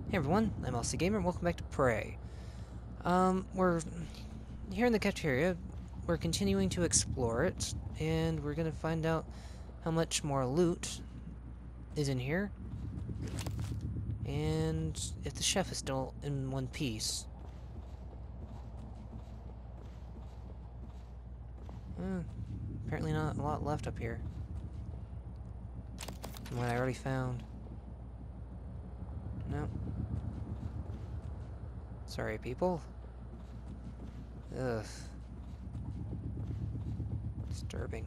Hey everyone, I'm Elsie Gamer, and welcome back to Prey. We're here in the cafeteria. We're continuing to explore it, and we're gonna find out how much more loot is in here, and if the chef is still in one piece. Apparently not a lot left up here from what I already found. No. Sorry, people. Ugh. Disturbing.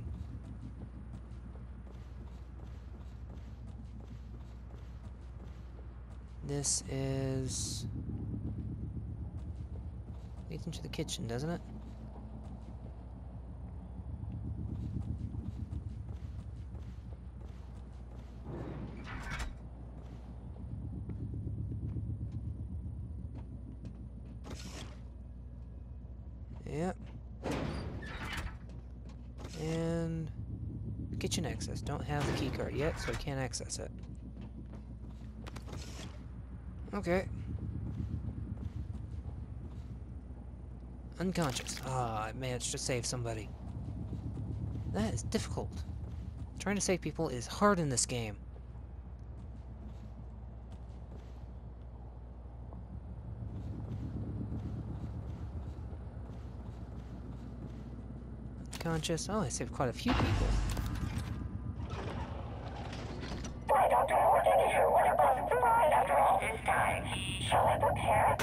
This is... leads into the kitchen, doesn't it? Yep. And... kitchen access. Don't have the keycard yet, so I can't access it. Okay. Unconscious. Ah, I managed to save somebody. That is difficult. Trying to save people is hard in this game. Unconscious. Oh, I saved quite a few people. I don't know what to do. What about the mind after all this time? Shall I prepare?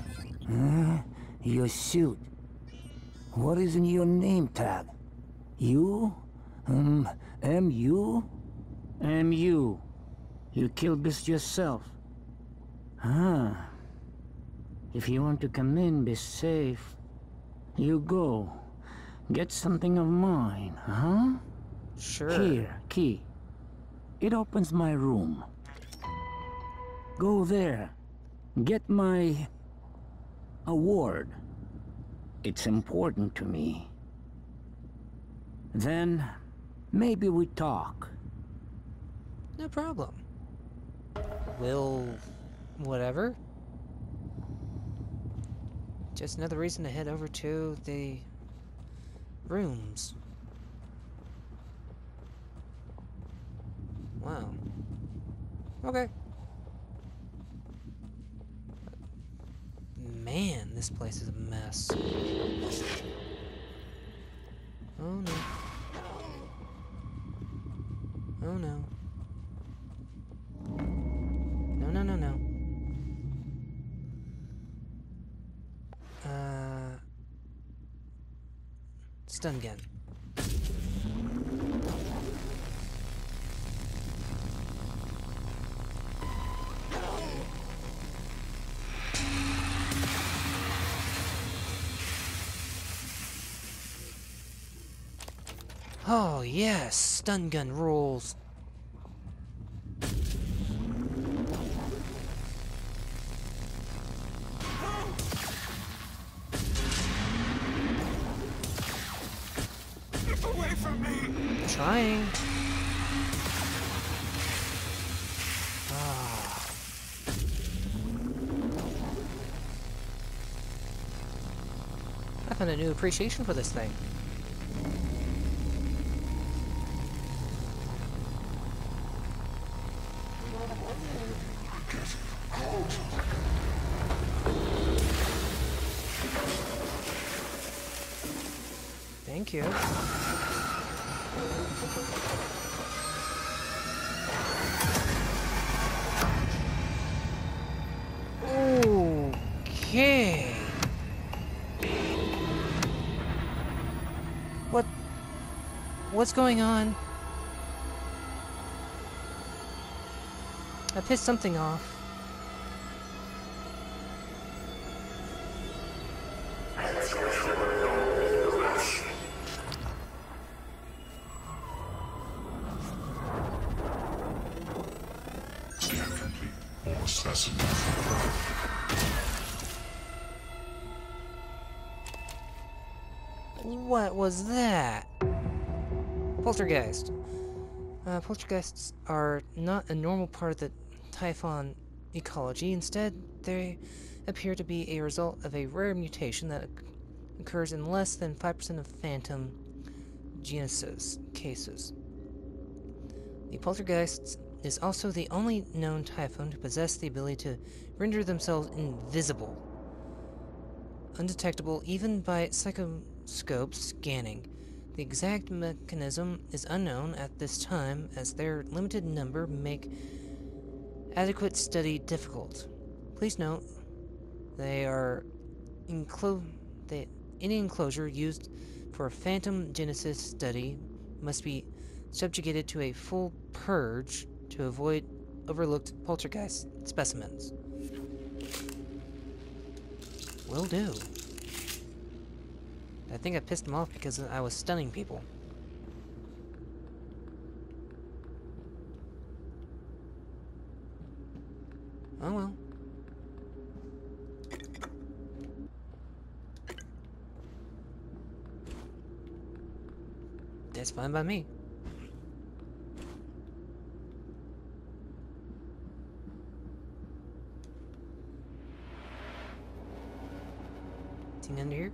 Your suit. What is in your name tag? You? M.U.? M.U. You killed this yourself. Ah. If you want to come in, be safe. You go. Get something of mine, huh? Sure. Here, key. It opens my room. Go there. Get my... award. It's important to me. Then, maybe we talk. No problem. Will... whatever. Just another reason to head over to the... rooms. Wow. Okay. Man, this place is a mess. Oh no. Oh no. No, no, no, no. Stun gun. Oh yes, stun gun rules. Get away from me! Trying. Ah. I found a new appreciation for this thing. Thank you. Okay. What's going on? I pissed something off. Scan complete. All specimens. What was that? Poltergeist. Poltergeists are not a normal part of the Typhon ecology. Instead, they appear to be a result of a rare mutation that occurs in less than 5% of phantom genesis cases. The poltergeist is also the only known typhon to possess the ability to render themselves invisible, undetectable even by psychoscope scanning. The exact mechanism is unknown at this time, as their limited number make adequate study difficult. Please note, they are any enclosure used for a phantom genesis study must be subjugated to a full purge to avoid overlooked poltergeist specimens. Will do. I think I pissed him off because I was stunning people. Oh well. That's fine by me. Anything under here?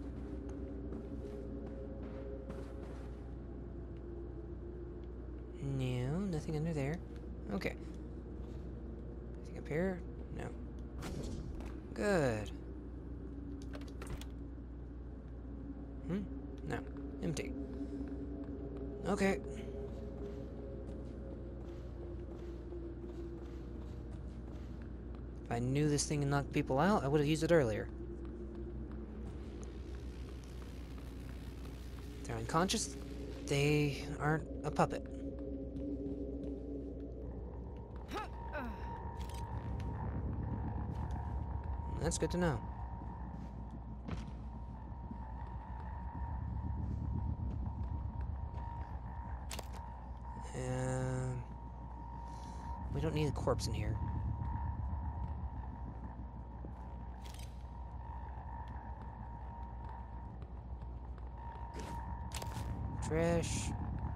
No, nothing under there. Okay. Anything up here? No. Good. No. Empty. Okay. If I knew this thing knocked people out, I would have used it earlier. If they're unconscious, they aren't a puppet. That's good to know. We don't need a corpse in here. Trash.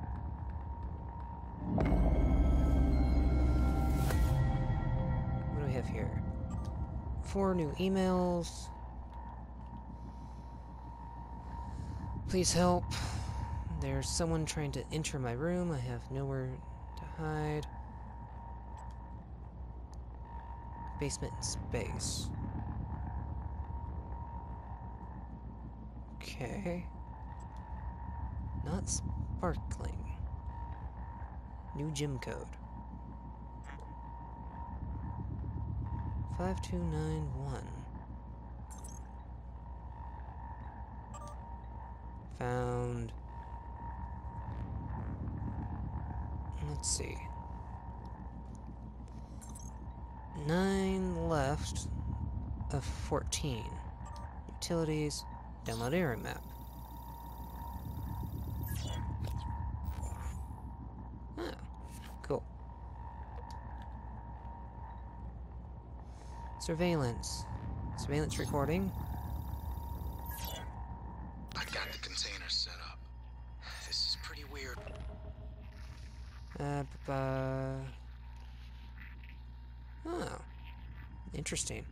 What do we have here? 4 new emails. Please help. There's someone trying to enter my room. I have nowhere to hide. Basement space. Okay. Not sparkling. New gym code. 5291. Found. Let's see. 9 left of 14. Utilities. Download area map. Oh, cool. Surveillance. Surveillance recording. I got the container set up. This is pretty weird. Oh. Interesting.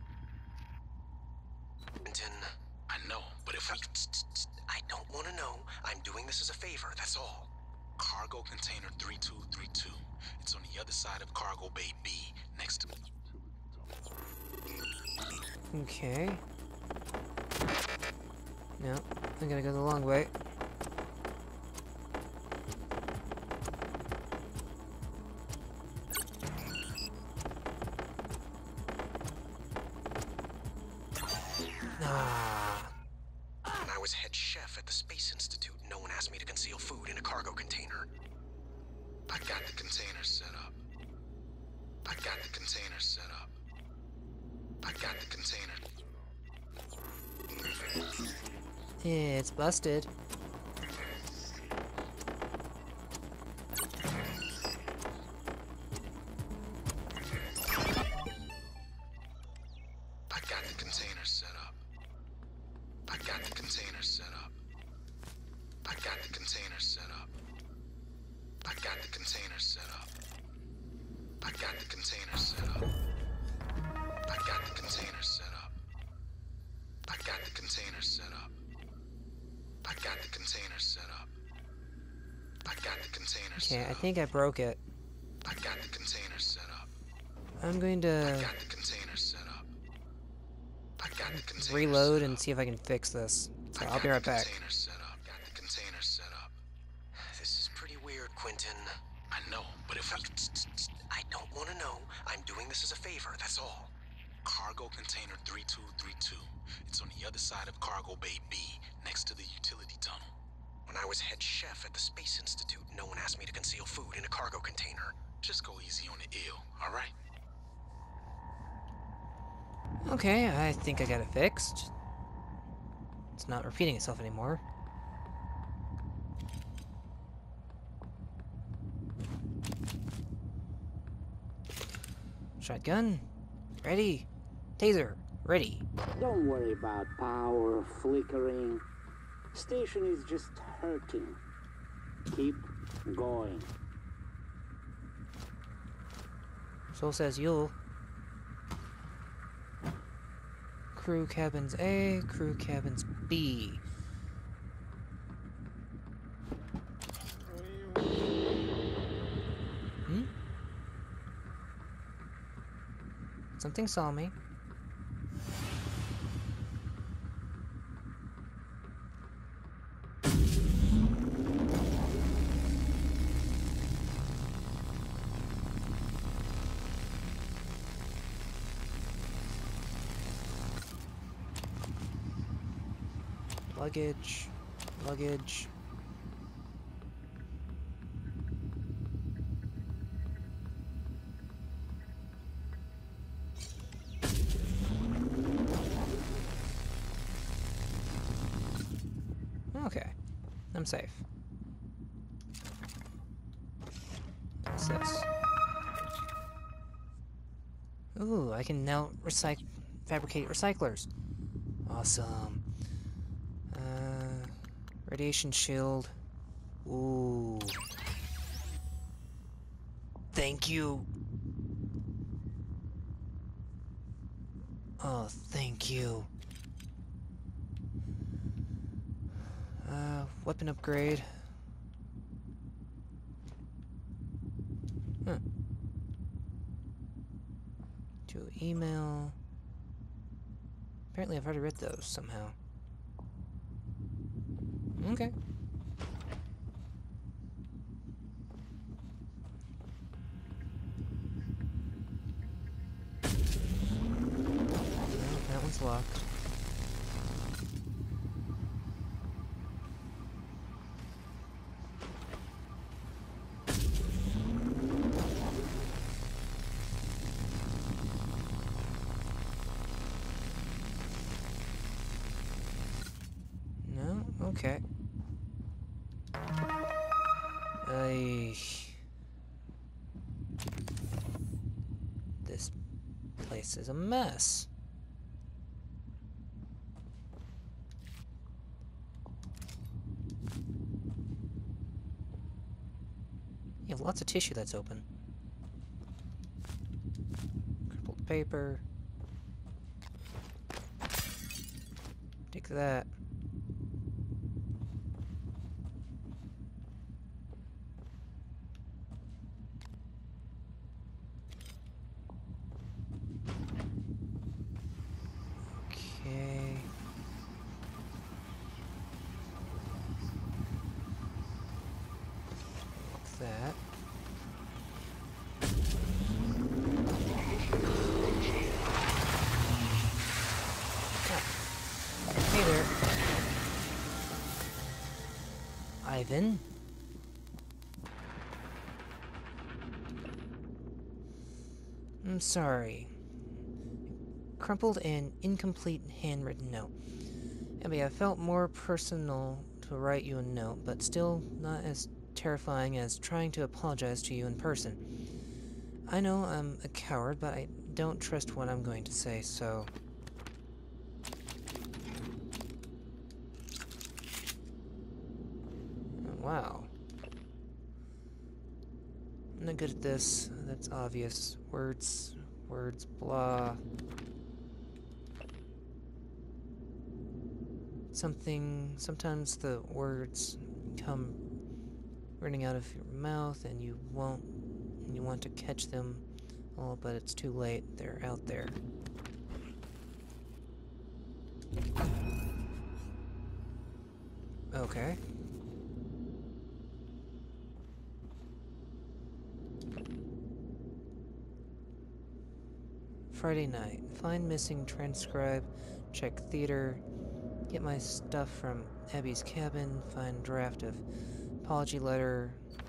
I know, but if we... I don't want to know. I'm doing this as a favor, that's all. Cargo container 3232. It's on the other side of cargo bay B, next to... Okay. No, I gotta go the long way. When I was head chef at the Space Institute, no one asked me to conceal food in a cargo container. I got the container set up. I got the container set up. I got the container. It's busted. I got the container set up. I got the container set up. I got the container set up. I got the container set up. I got the container set up. container Okay, set I up. think I broke it. I got the container set up. I'm going I to got the container set up. I got the container reload set and up. see if I can fix this. So I I'll got be right the back. container set up. Got the container set up. This is pretty weird, Quentin. I know, but if we... I don't want to know. I'm doing this as a favor, that's all. Cargo container 3232. It's on the other side of Cargo Bay B, next to the utility tunnel. When I was head chef at the Space Institute, no one asked me to conceal food in a cargo container. Just go easy on the ill, all right? Okay, I think I got it fixed. It's not repeating itself anymore. Shotgun, ready. Taser, ready. Don't worry about power flickering. Station is just hurting. Keep going. So says Yule. Crew cabins A, crew cabins B. Hmm? Something saw me. Luggage, luggage. Okay, I'm safe. What's this? Ooh, I can now fabricate recyclers. Awesome. Radiation shield. Ooh. Thank you. Oh, thank you. Weapon upgrade. Huh. To email. Apparently I've already read those somehow. Okay. No, that one's locked. No? Okay. This place is a mess. You have lots of tissue that's open. Crumpled paper. Take that. Okay. Like that. Hey there. Ivan? I'm sorry. Crumpled and incomplete handwritten note. Abby, I felt more personal to write you a note, but still not as terrifying as trying to apologize to you in person. I know I'm a coward, but I don't trust what I'm going to say, so... Wow. I'm not good at this. That's obvious. Words, blah. Sometimes the words come running out of your mouth, and you want to catch them all, but it's too late. They're out there. Okay. Friday night. Find missing transcribe. Check theater. Get my stuff from Abby's cabin. Find draft of apology letter.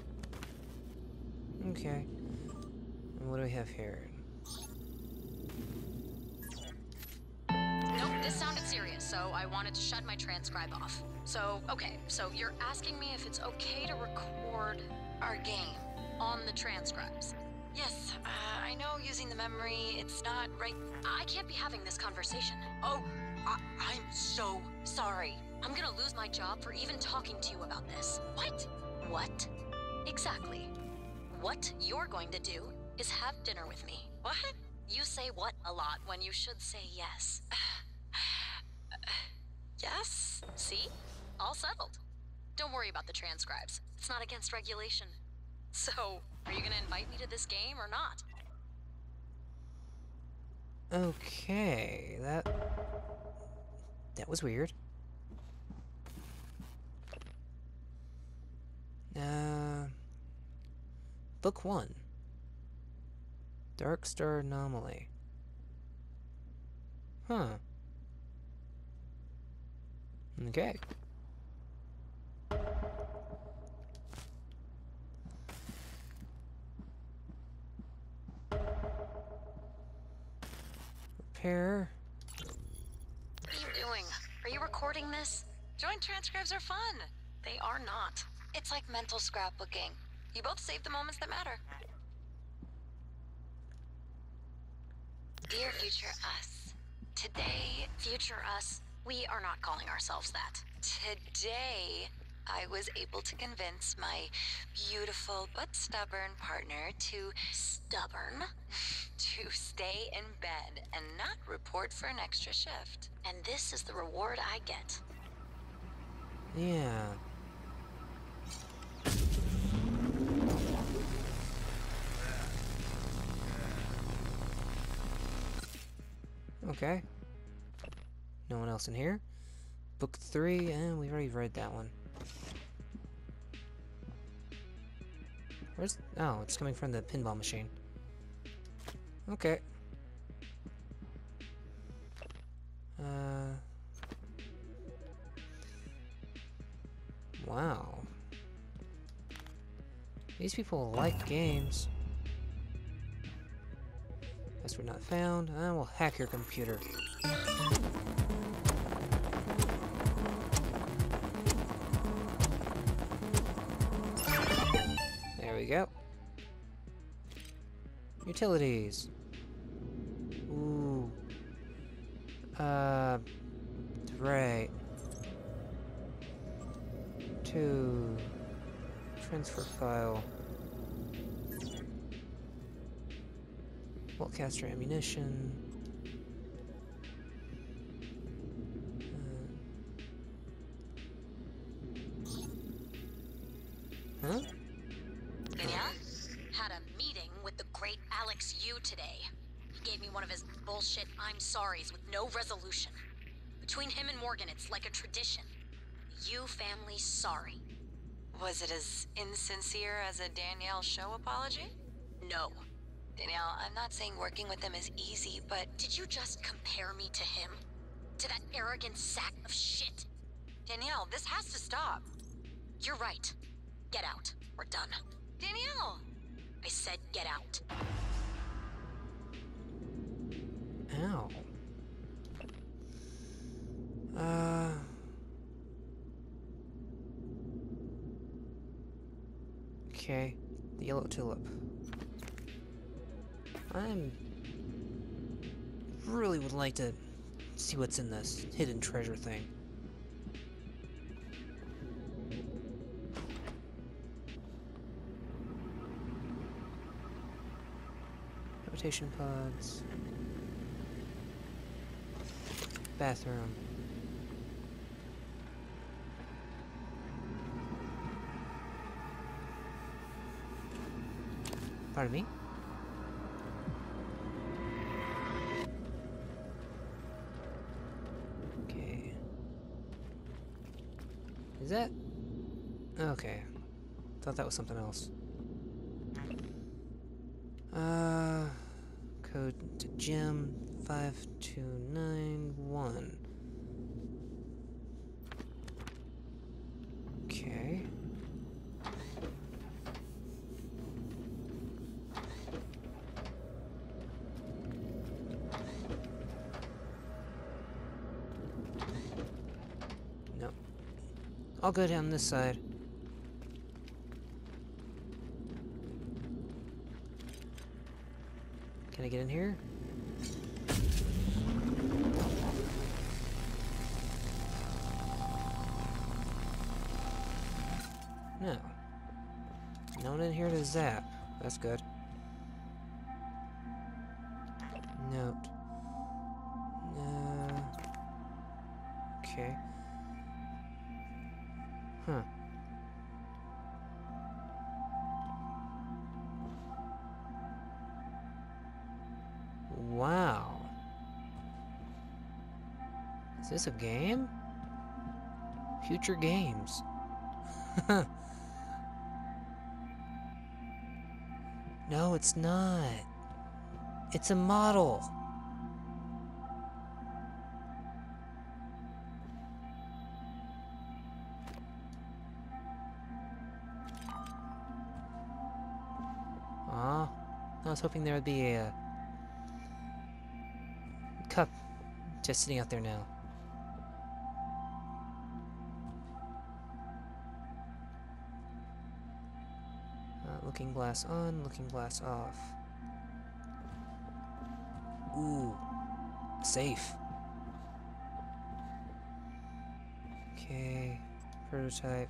Okay. And what do we have here? Nope, this sounded serious, so I wanted to shut my transcribe off. So, okay, so you're asking me if it's okay to record our game on the transcribes. Yes, I know using the memory, it's not right. I can't be having this conversation. Oh, I'm so sorry. I'm gonna lose my job for even talking to you about this. What? What? Exactly. What you're going to do is have dinner with me. What? You say what a lot when you should say yes. Yes? See? All settled. Don't worry about the transcribes. It's not against regulation. So, are you gonna invite me to this game or not? Okay, that was weird. Book 1. Dark Star Anomaly. Huh. Okay. Repair. What are you doing? Are you recording this? Joint transcripts are fun. They are not. It's like mental scrapbooking. You both save the moments that matter. Dear future us, today, future us, we are not calling ourselves that. Today, I was able to convince my beautiful but stubborn partner to stay in bed and not report for an extra shift. And this is the reward I get. Yeah. Okay. No one else in here. Book 3, and we've already read that one. Where's... Oh, it's coming from the pinball machine. Okay. Wow. These people like games. Password not found. I will hack your computer. There we go. Utilities. Ooh. Right. 2. Transfer file. Boltcaster ammunition. Huh? Danielle? Had a meeting with the great Alex Yu today. He gave me one of his bullshit I'm sorries with no resolution. Between him and Morgan, it's like a tradition. Yu family sorry. Was it as insincere as a Danielle show apology? No. Danielle, I'm not saying working with him is easy, but... Did you just compare me to him? To that arrogant sack of shit? Danielle, this has to stop. You're right. Get out. We're done. Danielle! I said get out. Ow. Okay. The yellow tulip. Really would like to see what's in this hidden treasure thing. Rotation pods. Bathroom. Pardon me? Okay. Is that... Okay. Thought that was something else. Code to gem 5291. Okay. No. I'll go down this side. Can I get in here? No. No one in here to zap. That's good. Note. No. Okay. Huh. Wow. Is this a game? Future games. No, it's not. It's a model. Aw, I was hoping there would be a cup just sitting out there now. Looking glass on, looking glass off. Ooh, safe. Okay, prototype.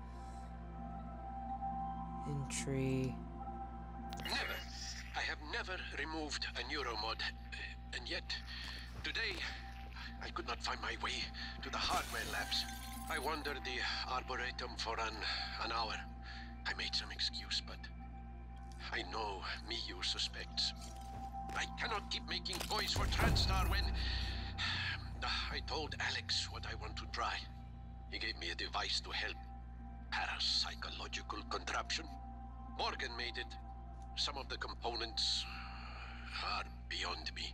Entry. Never. I have never removed a neuromod. And yet, today, I could not find my way to the hardware labs. I wandered the Arboretum for an hour. I made some excuse, but I know Miyu suspects. I cannot keep making toys for TranStar when... I told Alex what I want to try. He gave me a device to help. Parapsychological contraption. Morgan made it. Some of the components are beyond me.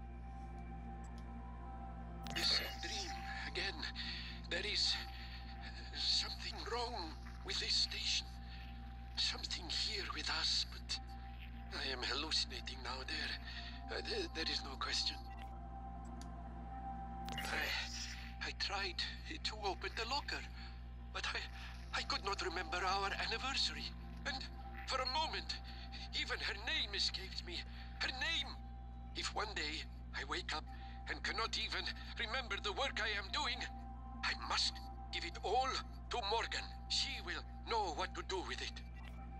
This dream again. There is something wrong with this station. Something here with us, but I am hallucinating now. There is no question. I tried to open the locker, but I could not remember our anniversary. And for a moment, even her name escaped me. Her name! If one day I wake up and cannot even remember the work I am doing, I must give it all to Morgan. She will know what to do with it.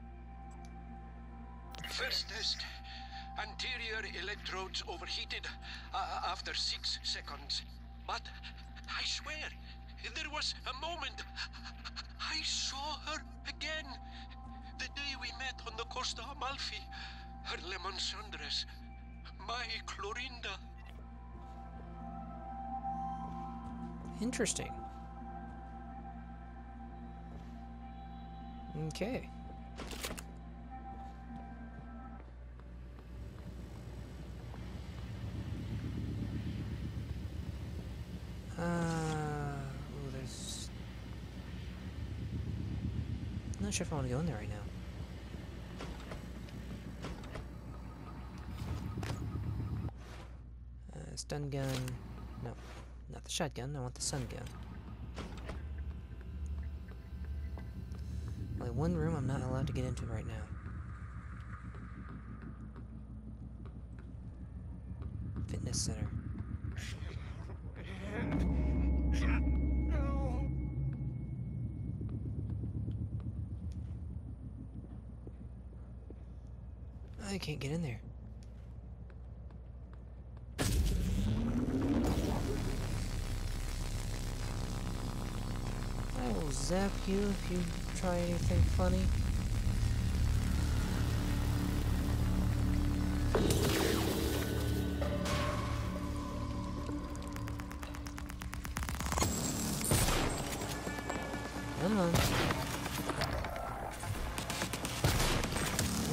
First test. Anterior electrodes overheated after 6 seconds. But I swear, there was a moment I saw her again. The day we met on the Costa Amalfi. Her lemon sundress. My Clorinda. Interesting. Okay. Ooh, there's... I'm not sure if I want to go in there right now. Stun gun... No, not the shotgun, I want the stun gun. Only one room I'm not allowed to get into right now. Fitness center. I can't get in there. I will zap you if you try anything funny.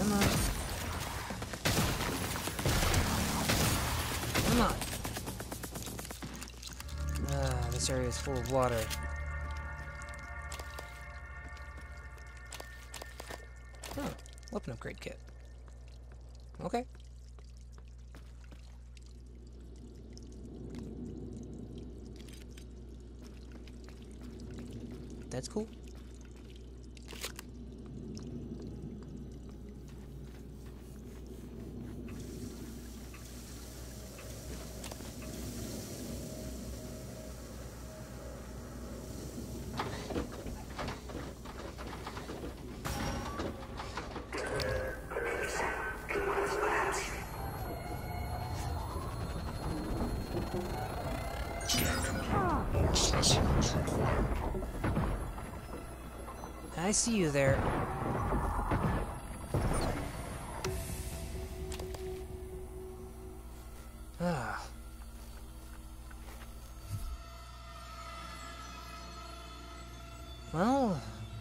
Come on. Come on. Ah, this area is full of water. Oh, weapon upgrade kit. Okay. That's cool. Scan complete. More specimens required. I see you there. Ah. Well,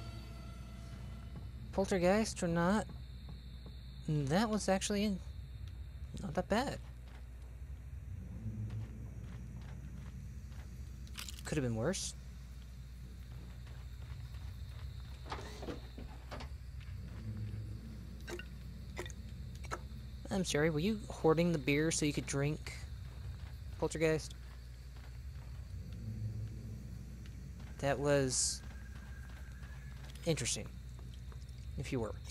poltergeist or not, that was actually not that bad. Could have been worse. I'm sorry, were you hoarding the beer so you could drink, poltergeist? That was interesting, if you were.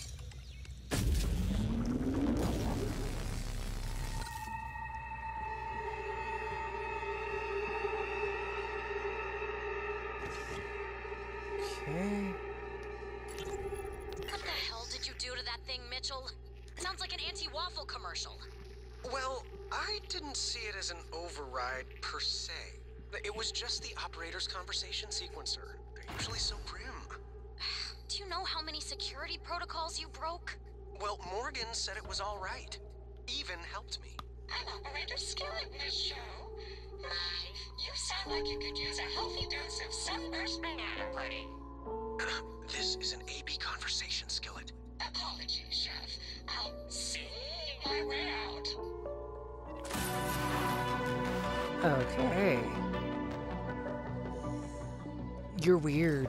Okay. What the hell did you do to that thing, Mitchell? Sounds like an anti-waffle commercial. Well, I didn't see it as an override per se. It was just the operator's conversation sequencer. They're usually so prim. Do you know how many security protocols you broke? Well, Morgan said it was all right. Even helped me. An operator skillet in this show. My, you sound like you could use a healthy dose of sunburst banana pudding. This is an AB conversation, Skillet. Apologies, Chef. I'll see my way out. Okay. You're weird.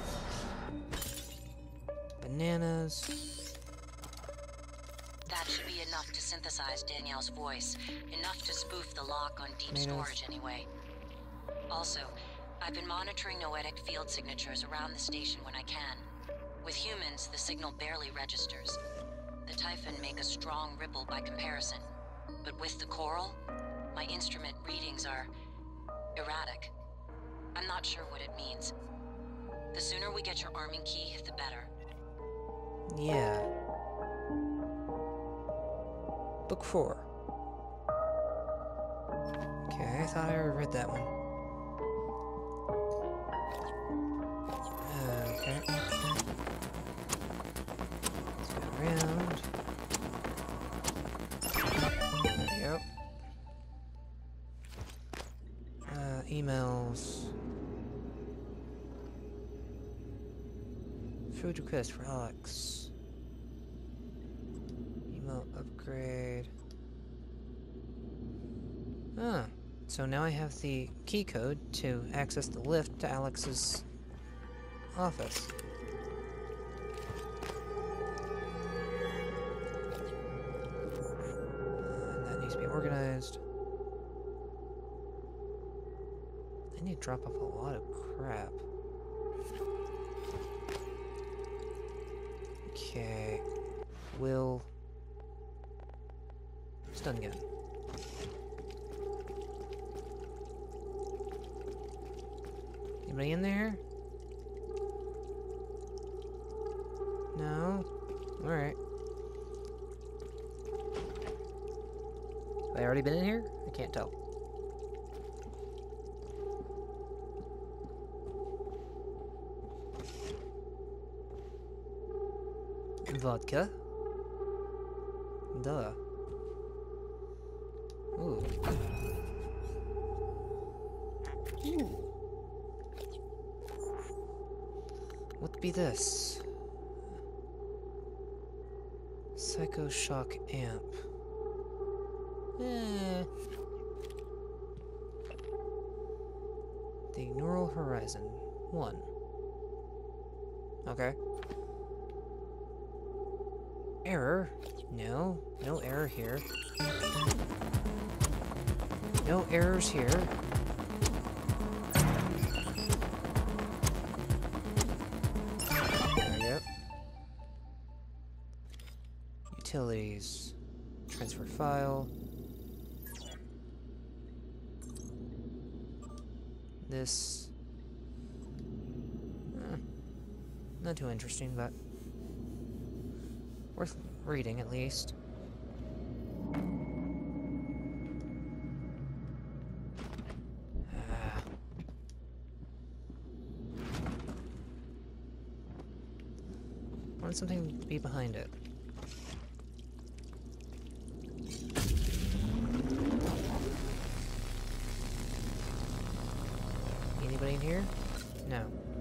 Bananas. That should be enough to synthesize Danielle's voice. Enough to spoof the lock on deep storage anyway. Also, I've been monitoring noetic field signatures around the station when I can. With humans, the signal barely registers. The Typhon make a strong ripple by comparison. But with the coral, my instrument readings are erratic. I'm not sure what it means. The sooner we get your arming key, the better. Yeah. Book 4. Okay, I thought I already read that one. Okay. Let's go around. There we go. Emails. Food request for Alex. Email upgrade. Ah, so now I have the key code to access the lift to Alex's office. And that needs to be organized. I need to drop off a lot of crap. Okay. Will. Stun gun. Anybody in there? No? Alright. Have I already been in here? I can't tell. Vodka. Duh. Ooh. Ooh. What be this? Psycho Shock Amp. Eh. The Neural Horizon. 1. Okay. Error? No. No error here. No errors here. There we go. Utilities. Transfer file. This... not too interesting, but... worth reading, at least. I want something to be behind it. Anybody in here? No.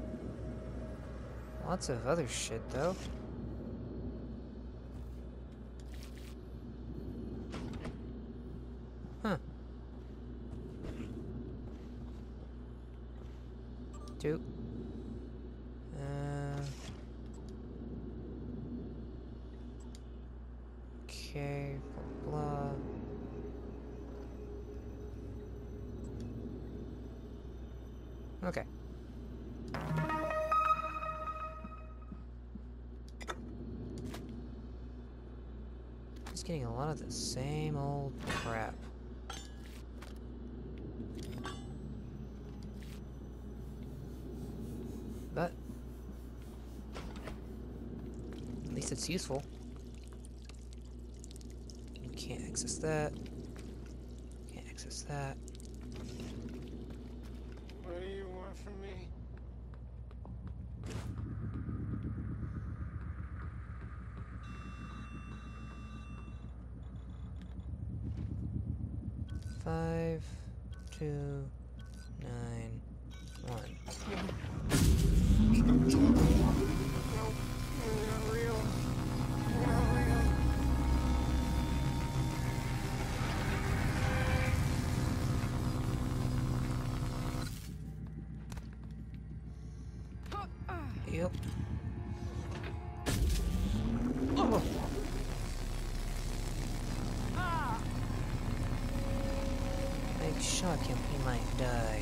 Lots of other shit, though. Huh. 2. Okay, blah, blah. Okay. Just getting a lot of the same old crap. But at least it's useful. Can't access that. Can't access that. What do you want from me? Five, 2, 9, 1. Not real. Not real. Yep. Oh. Big shock him, he might die.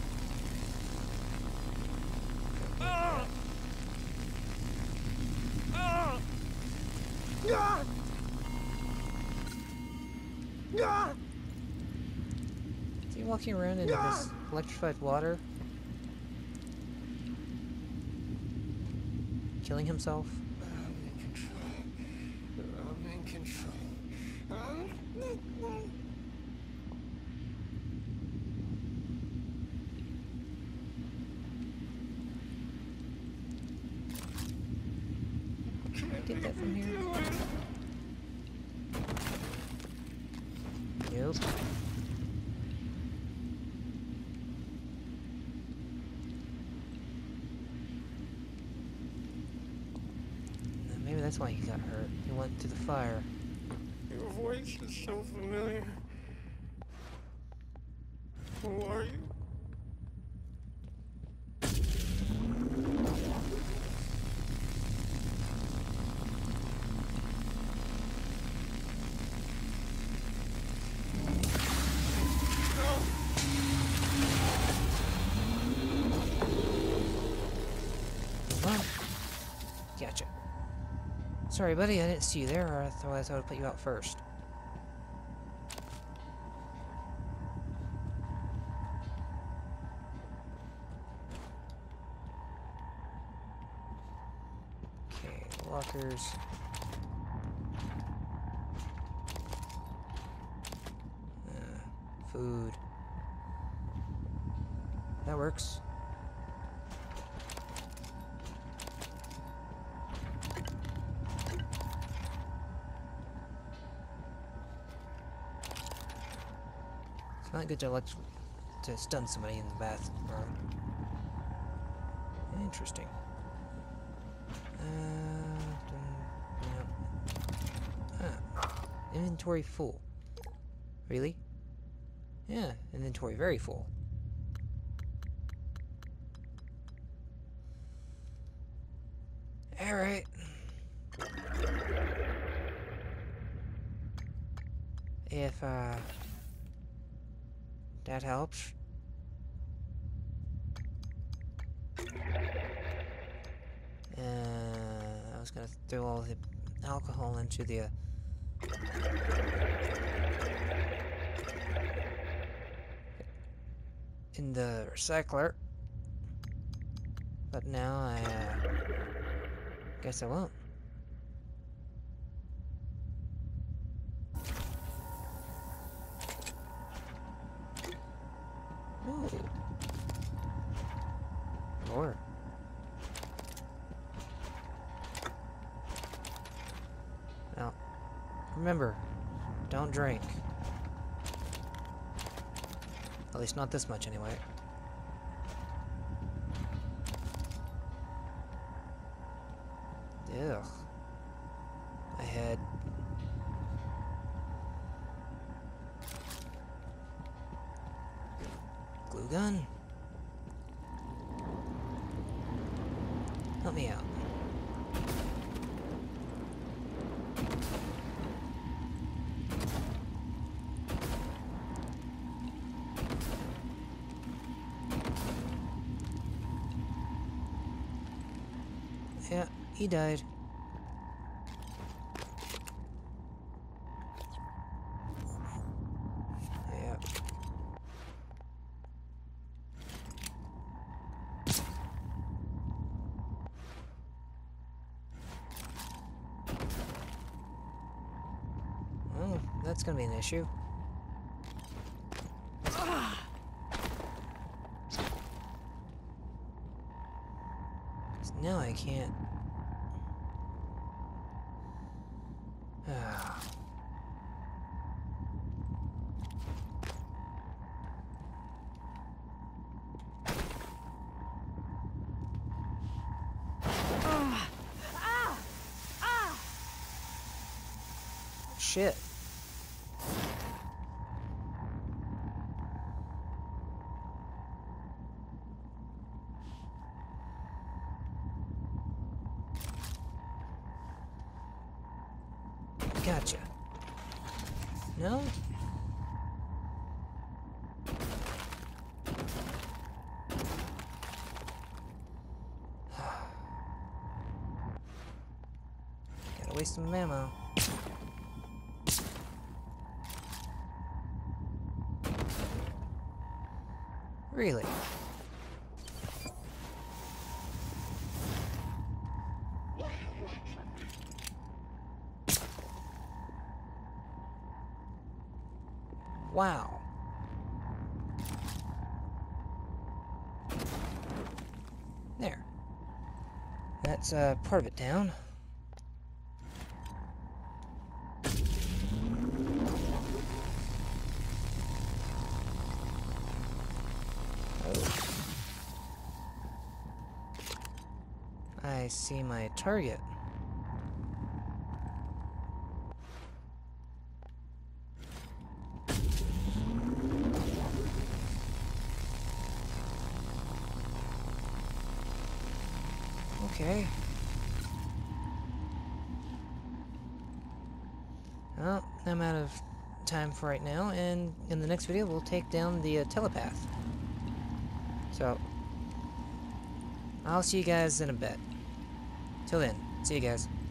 Is he walking around in this electrified water? Killing himself? I'm in control. Can I get that from here? Nope. Maybe that's why he got hurt. He went to the fire. Your voice is so familiar. Who are you? Well, gotcha. Sorry, buddy, I didn't see you there, or otherwise I would put you out first. Okay, lockers. Food. That works. It's not good to stun somebody in the bathroom. Interesting. Yep. Inventory full. Really? Yeah, inventory very full. Alright. If, that helps. I was gonna throw all the alcohol into the, in the recycler. But now I, guess I won't. Ooh. Or. Now, remember, don't drink. At least not this much, anyway. Ugh. My head. Glue gun? Help me out. Yeah, he died. Yeah. Well, that's gonna be an issue. Now I can't. Shit. Gotcha. No? Gotta waste some ammo. Really? Wow. There. That's part of it down. I see my target. Okay. Well, I'm out of time for right now, and in the next video we'll take down the telepath. So, I'll see you guys in a bit. Till then, see you guys.